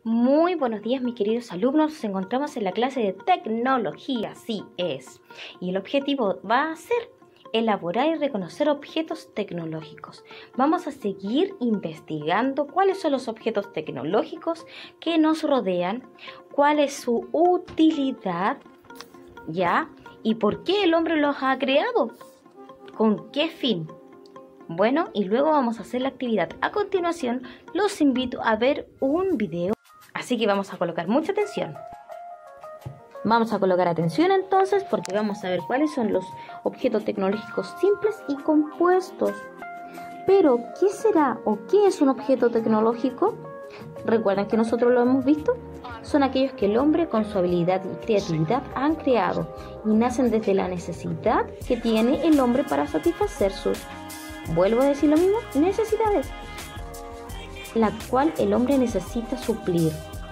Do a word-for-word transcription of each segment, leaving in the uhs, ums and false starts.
Muy buenos días, mis queridos alumnos. Nos encontramos en la clase de tecnología, sí es. Y el objetivo va a ser elaborar y reconocer objetos tecnológicos. Vamos a seguir investigando cuáles son los objetos tecnológicos que nos rodean, cuál es su utilidad, ¿ya? Y por qué el hombre los ha creado, con qué fin. Bueno, y luego vamos a hacer la actividad. A continuación, los invito a ver un video. Así que vamos a colocar mucha atención. Vamos a colocar atención entonces porque vamos a ver cuáles son los objetos tecnológicos simples y compuestos. Pero, ¿qué será o qué es un objeto tecnológico? ¿Recuerdan que nosotros lo hemos visto? Son aquellos que el hombre con su habilidad y creatividad han creado y nacen desde la necesidad que tiene el hombre para satisfacer sus, vuelvo a decir lo mismo, necesidades, la cual el hombre necesita suplir.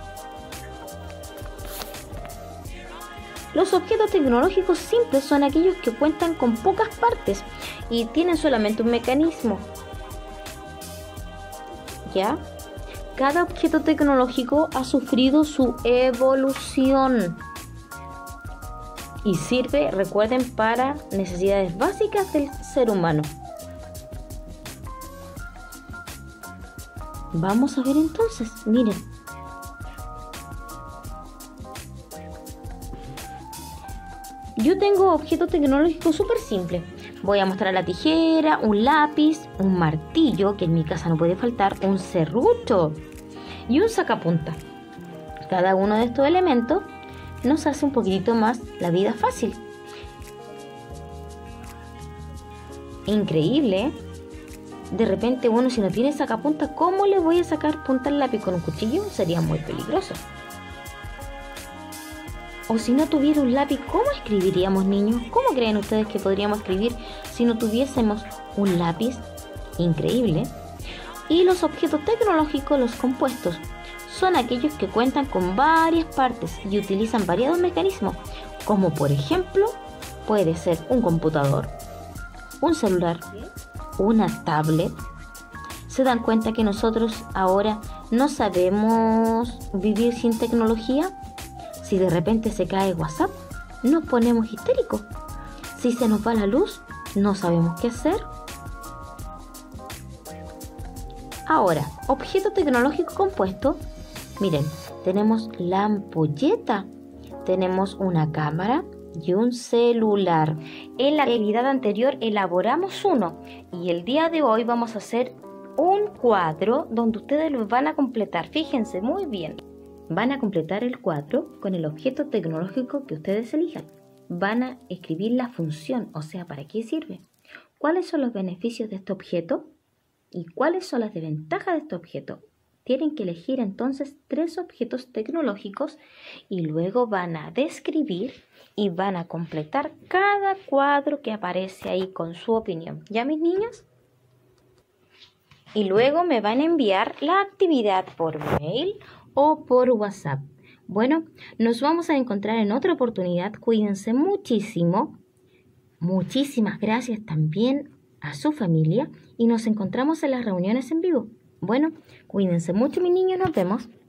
Los objetos tecnológicos simples son aquellos que cuentan con pocas partes y tienen solamente un mecanismo. ¿Ya? Cada objeto tecnológico ha sufrido su evolución y sirve, recuerden, para necesidades básicas del ser humano. Vamos a ver entonces, miren. Yo tengo objetos tecnológicos súper simples. Voy a mostrar la tijera, un lápiz, un martillo, que en mi casa no puede faltar, un serrucho y un sacapunta. Cada uno de estos elementos nos hace un poquitito más la vida fácil. Increíble, ¿eh? De repente, bueno, si no tiene sacapunta, ¿cómo le voy a sacar punta al lápiz con un cuchillo? Sería muy peligroso. O si no tuviera un lápiz, ¿cómo escribiríamos, niños? ¿Cómo creen ustedes que podríamos escribir si no tuviésemos un lápiz? Increíble. Y los objetos tecnológicos, los compuestos, son aquellos que cuentan con varias partes y utilizan variados mecanismos, como por ejemplo, puede ser un computador, un celular, una tablet. ¿Se dan cuenta que nosotros ahora no sabemos vivir sin tecnología? Si de repente se cae WhatsApp, nos ponemos histéricos. Si se nos va la luz, no sabemos qué hacer. Ahora, objeto tecnológico compuesto. Miren, tenemos la ampolleta, tenemos una cámara y un celular. En la actividad anterior elaboramos uno y el día de hoy vamos a hacer un cuadro donde ustedes lo van a completar. Fíjense muy bien. Van a completar el cuadro con el objeto tecnológico que ustedes elijan. Van a escribir la función, o sea, ¿para qué sirve? ¿Cuáles son los beneficios de este objeto? ¿Y cuáles son las desventajas de este objeto? Tienen que elegir entonces tres objetos tecnológicos y luego van a describir y van a completar cada cuadro que aparece ahí con su opinión. ¿Ya, mis niños? Y luego me van a enviar la actividad por mail o por WhatsApp. Bueno, nos vamos a encontrar en otra oportunidad. Cuídense muchísimo. Muchísimas gracias también a su familia y nos encontramos en las reuniones en vivo. Bueno, cuídense mucho, mis niños. Nos vemos.